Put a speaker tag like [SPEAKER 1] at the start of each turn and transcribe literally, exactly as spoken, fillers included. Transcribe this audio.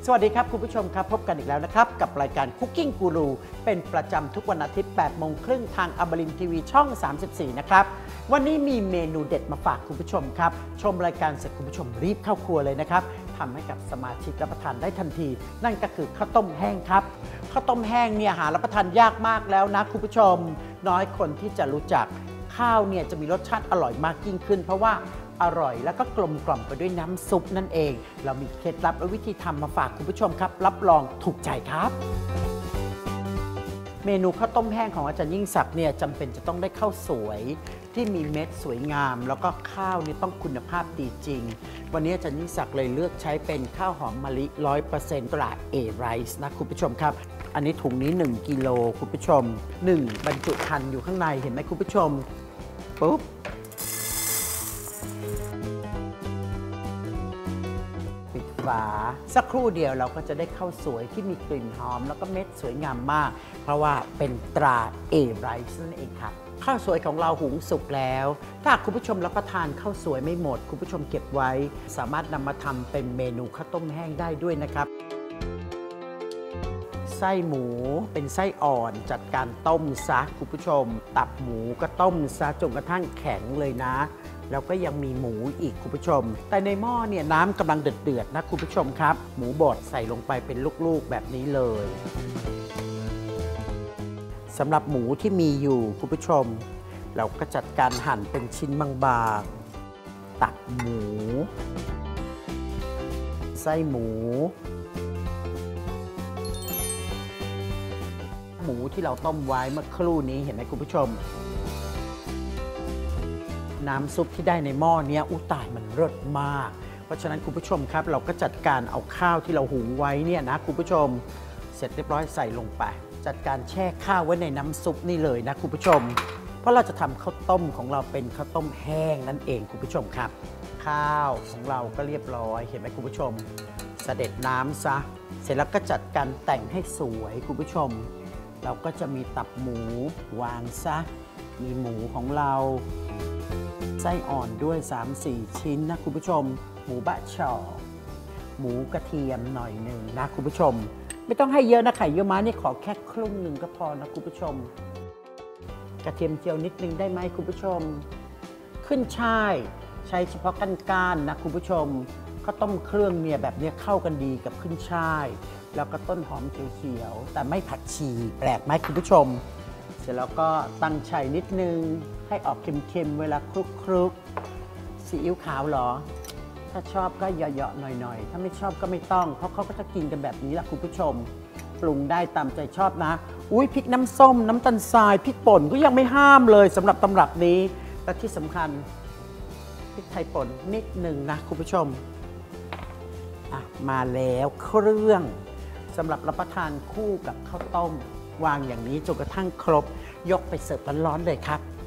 [SPEAKER 1] สวัสดีครับคุณผู้ชมครับพบกันอีกแล้วนะครับกับรายการ Cooking Guru เป็นประจำทุกวันอาทิตย์ แปดโมงครึ่งทางอมรินทร์ทีวีช่อง สามสิบสี่ นะครับวันนี้มีเมนูเด็ดมาฝากคุณผู้ชมครับชมรายการเสร็จคุณผู้ชมรีบเข้าครัวเลยนะครับทำให้กับสมาชิกรับประทานได้ทันทีนั่นก็คือข้าวต้มแห้งครับข้าวต้มแห้งเนี่ยหารับประทานยากมากแล้วนะคุณผู้ชมน้อยคนที่จะรู้จักข้าวเนี่ยจะมีรสชาติอร่อยมากยิ่งขึ้นเพราะว่าอร่อยแล้วก็กลมกล่อมไปด้วยน้ำซุปนั่นเองเรามีเคล็ดลับและวิธีทำมาฝากคุณผู้ชมครับรับรองถูกใจครับเมนูข้าวต้มแห้งของอาจารย์ยิ่งศักดิ์เนี่ยจำเป็นจะต้องได้ข้าวสวยที่มีเม็ดสวยงามแล้วก็ข้าวนี่ต้องคุณภาพดีจริงวันนี้อาจารย์ยิ่งศักดิ์เลยเลือกใช้เป็นข้าวหอมมะลิ ร้อยเปอร์เซ็นต์ ตรา เอ Rice นะคุณผู้ชมครับอันนี้ถุงนี้หนึ่งกิโลคุณผู้ชมหนึ่งบรรจุภัณฑ์อยู่ข้างในเห็นไหมคุณผู้ชมปุ๊บสักครู่เดียวเราก็จะได้ข้าวสวยที่มีกลิ่นหอมแล้วก็เม็ดสวยงามมากเพราะว่าเป็นตรา เอ Rice นั่นเองครับข้าวสวยของเราหุงสุกแล้วถ้าคุณผู้ชมรับประทานข้าวสวยไม่หมดคุณผู้ชมเก็บไว้สามารถนำมาทำเป็นเมนูข้าวต้มแห้งได้ด้วยนะครับไส้หมูเป็นไส้อ่อนจัดการต้มซะคุณผู้ชมตับหมูก็ต้มซะจนกระทั่งแข็งเลยนะแล้วก็ยังมีหมูอีกคุณผู้ชมแต่ในหม้อเนี่ยน้ำกำลังเดือดๆนะคุณผู้ชมครับหมูบดใส่ลงไปเป็นลูกๆแบบนี้เลยสำหรับหมูที่มีอยู่คุณผู้ชมเราก็จัดการหั่นเป็นชิ้นบางๆตักหมูไส้หมูหมูที่เราต้มไว้เมื่อครู่นี้เห็นไหมคุณผู้ชมน้ำซุปที่ได้ในหม้อนี้อุยตายมันรสมากเพราะฉะนั้นคุณผู้ชมครับเราก็จัดการเอาข้าวที่เราหุงไว้เนี่ยนะคุณผู้ชมเสร็จเรียบร้อยใส่ลงไปจัดการแช่ข้าวไว้ในน้ำซุปนี่เลยนะคุณผู้ชมเพราะเราจะทำข้าวต้มของเราเป็นข้าวต้มแห้งนั่นเองคุณผู้ชมครับข้าวของเราก็เรียบร้อยเห็นไหมคุณผู้ชมเสด็จน้ำซะเสร็จแล้วก็จัดการแต่งให้สวยคุณผู้ชมเราก็จะมีตับหมูวางซะมีหมูของเราไส้อ่อนด้วย สามสี่ ชิ้นนะคุณผู้ชมหมูบะช่อหมูกระเทียมหน่อยหนึ่งนะคุณผู้ชมไม่ต้องให้เยอะนะไข่เยอะมานี่ขอแค่ครึ่งหนึ่งก็พอนะคุณผู้ชมกระเทียมเจียวนิดนึงได้ไหมคุณผู้ชมขึ้นช่ายใช้เฉพาะก้านๆนะคุณผู้ชมข้าวต้มเครื่องเนี่ยแบบนี้เข้ากันดีกับขึ้นช่ายแล้วก็ต้นหอมเขียวๆแต่ไม่ผักชีแปลกไหมคุณผู้ชมเสร็จแล้วก็ตั้งไช่นิดนึงให้ออกเค็มๆเวลาคลุกๆซีอิ๊วขาวเหรอถ้าชอบก็เหยาะๆหน่อยๆถ้าไม่ชอบก็ไม่ต้องเพราะเขาก็จะกินกันแบบนี้แหละคุณผู้ชมปรุงได้ตามใจชอบนะอุ้ยพริกน้ำส้มน้ำตาลทรายพริกป่นก็ยังไม่ห้ามเลยสำหรับตำรับนี้และที่สำคัญพริกไทยป่นนิดหนึ่งนะคุณผู้ชมอ่ะมาแล้วเครื่องสำหรับรับประทานคู่กับข้าวต้มวางอย่างนี้จนกระทั่งครบยกไปเสิร์ฟร้อนๆเลยครับ